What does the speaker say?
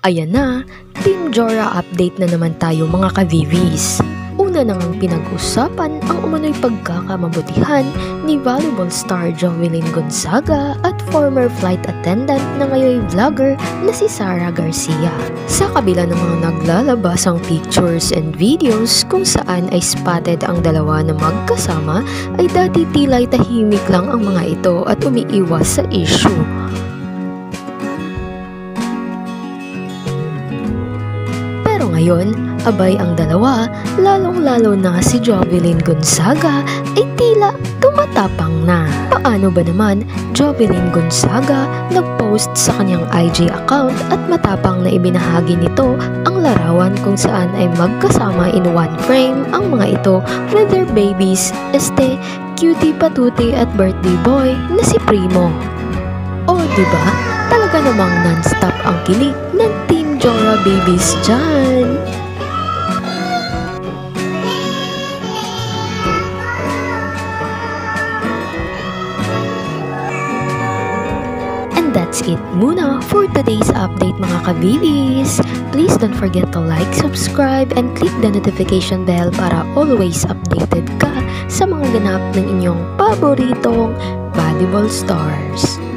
Ayan na, Team Jora update na naman tayo mga ka-VVs. Una nang pinag-usapan ang umano'y pagkakamabutihan ni volleyball star Jovelyn Gonzaga at former flight attendant na ngayoy vlogger na si Sarah Garcia. Sa kabila ng mga naglalabasang pictures and videos kung saan ay spotted ang dalawa na magkasama, ay dati tila'y tahimik lang ang mga ito at umiiwas sa issue. Ngayon, abay ang dalawa, lalong-lalo na si Jovelyn Gonzaga ay tila tumatapang na. Paano ba naman, Jovelyn Gonzaga nag-post sa kanyang IG account at matapang na ibinahagi nito ang larawan kung saan ay magkasama in one frame ang mga ito with their babies, cutie patootie at birthday boy na si Primo. O diba, talaga namang non-stop ang kilig ng Team Jora babies dyan. And that's it muna for today's update mga ka-VVs. Please don't forget to like, subscribe, and click the notification bell para always updated ka sa mga ganap ng inyong paboritong volleyball stars.